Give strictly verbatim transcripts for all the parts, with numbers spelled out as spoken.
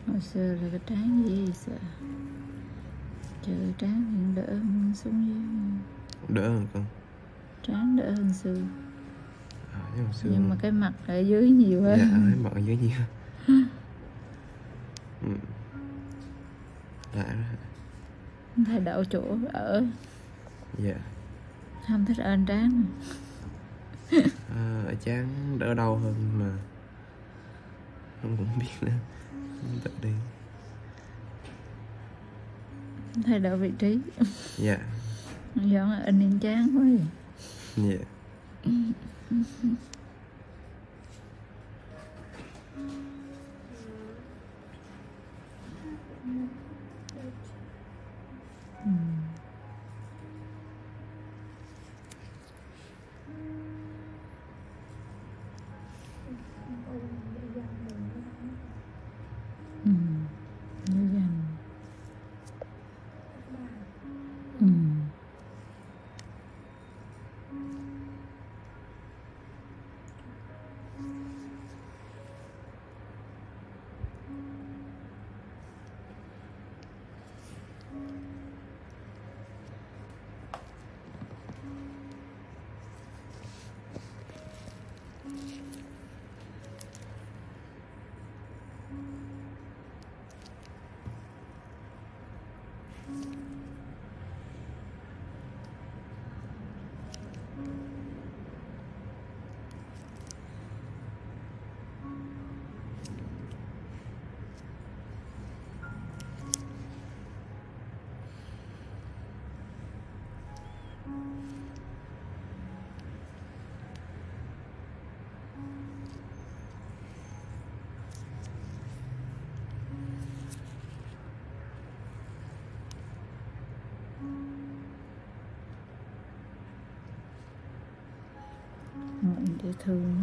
Hồi xưa là cái trán gì sợ. Trời trán thì đỡ hơn xuống dưới. Đỡ hơn con. Trán đỡ hơn xưa. À, nhưng, mà xưa... nhưng mà cái mặt ở dưới nhiều hơn. Dạ, cái mặt ở dưới nhiều. Ừ. Lạ đó. Thay đổi chỗ ở. Dạ. Không thích ơn trán. À, ở trán đỡ đau hơn mà không cũng biết nữa. Tự đi. Thay đổi vị trí. Dạ. Giống là in in trán quá. Dạ. Ừ. Như dần. Ừ. Mình dễ thương.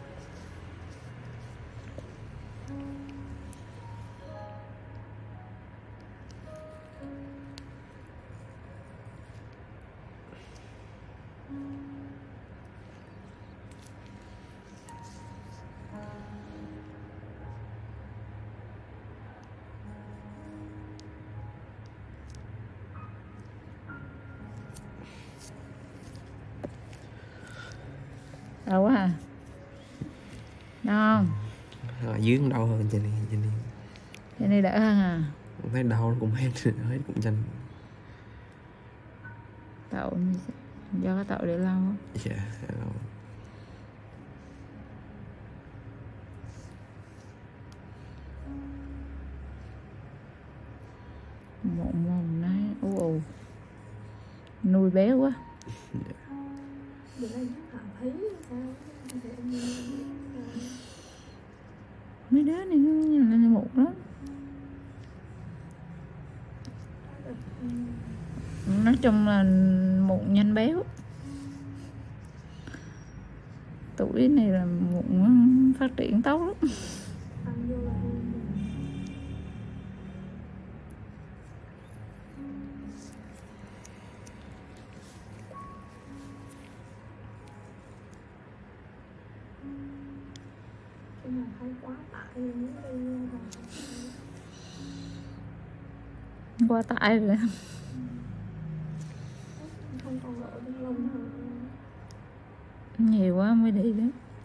Đau quá à? Đau không? À, dưới cũng đau hơn trên này, trên này. Trên này đỡ hơn à? Cũng thấy đau nó cũng hết, hết cũng nhanh. Tậu do cái tậu để lâu không? Dạ, lâu. Một mồm nói ù ù. Nuôi béo quá. Dạ. Mấy đứa này nó nhìn là một lắm. Nói chung là mụn nhanh béo. Tuổi này là mụn phát triển tốt lắm. Qua tại rồi. Không còn lộ bên lông nữa. Nhiều quá mới đi đó.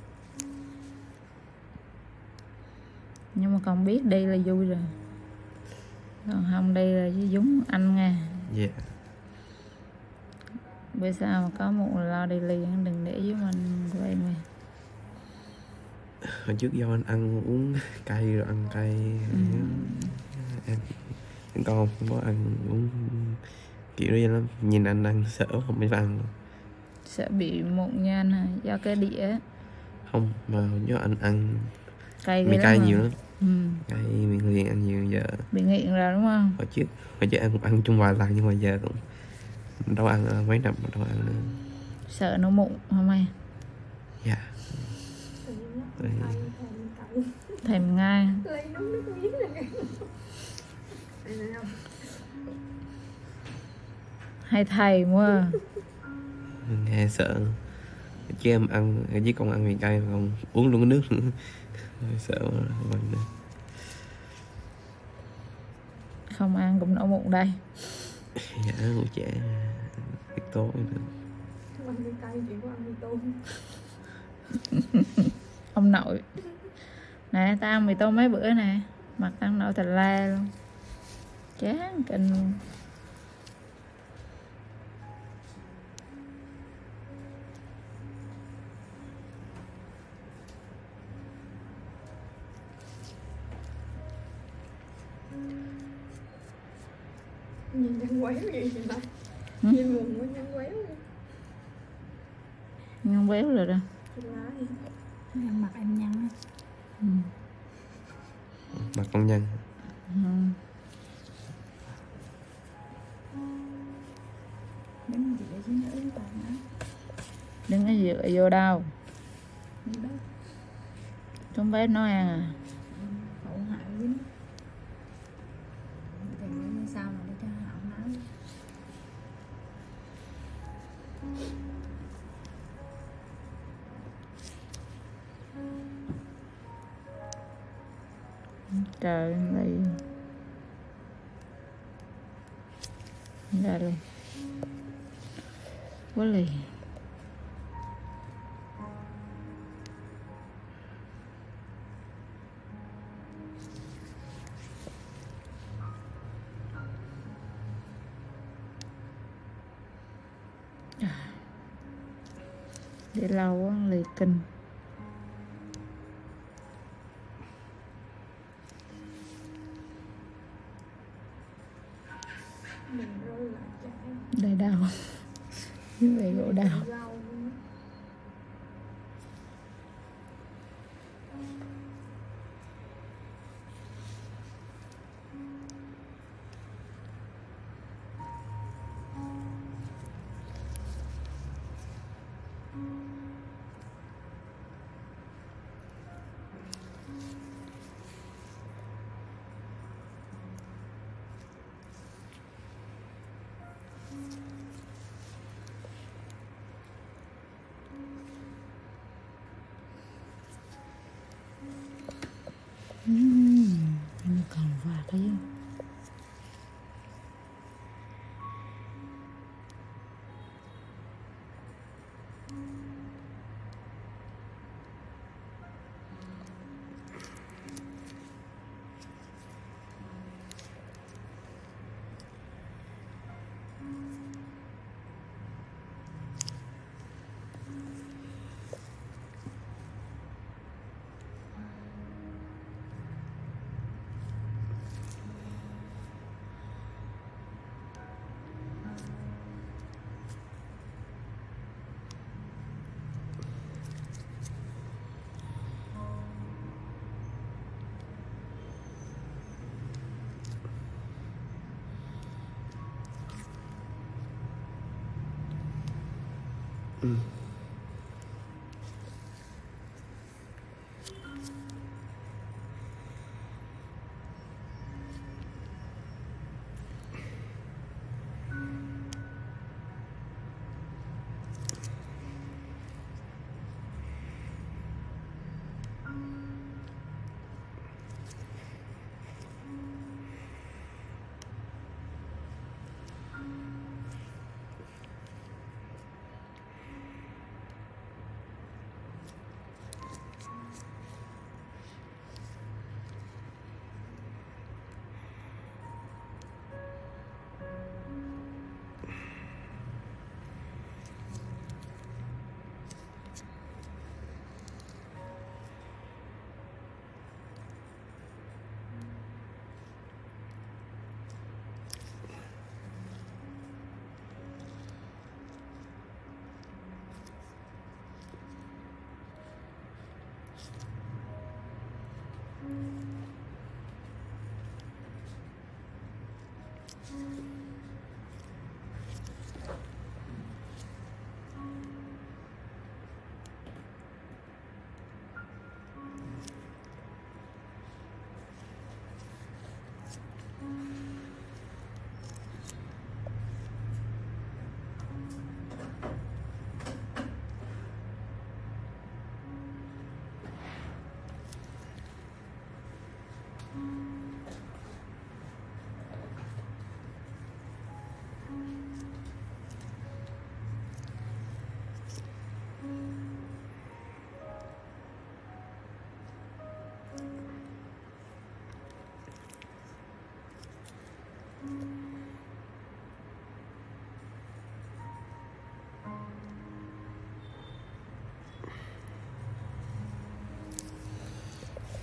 Nhưng mà còn biết đi là vui rồi. Còn không đi là chứ giống anh nha. Dạ. Bữa sau mà có một lo đi liền, đừng để với mình vậy mà. Hồi trước do anh ăn uống cay rồi ăn cay. Ừ. Em, em con không có ăn uống kiểu như lắm. Nhìn anh ăn sợ không biết ăn. Sợ bị mụn nhanh hả? Do cái đĩa. Không, mà do anh ăn Cay mì cay mà. nhiều lắm. Ừ. Cay mì liền ăn nhiều giờ. Bị nghiện rồi đúng không? Hồi trước, hồi trước em cũng ăn chung vài lần nhưng mà giờ cũng đâu ăn mấy năm mà đâu ăn nữa. Sợ nó mụn hả mày? Dạ. Thèm ngay. Hay thầy quá. Nghe sợ. Chứ em ăn, với con ăn mì cay mà còn uống luôn cái nước nữa. Sợ quá. Không ăn cũng nổi mụn đây. Dạ ngủ trẻ biết tố nữa. Không ăn mì cay, chỉ có ăn mì tôm. Ông nội. Nè tao ăn mì tôm mấy bữa nè. Mặt tao nổi thành la luôn. Chán kinh luôn. Nhìn nhăn quéo gì vậy ta? Ừ? Nhìn mụn quá nhăn quéo. Nhăn béo rồi đó. Thì lái. Mặt em nhăn á. Ừ. Mặt con nhăn. Ừ. Đứng dựa xuống dưới toàn á. Đừng có dựa vô đâu. Đi đó. Chúng bé nói ăn à. Hậu hại dính. Thì như sao mà để cho hậu nói. Trời ơi. Ra luôn. Quá lì. Để lâu quá lì kinh. Mình rơi lại chảy. Đây đau. Như vậy gỗ đau. Rau luôn á. Uhm, nó còn vạt đấy. Ừ.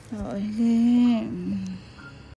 Tội ghê.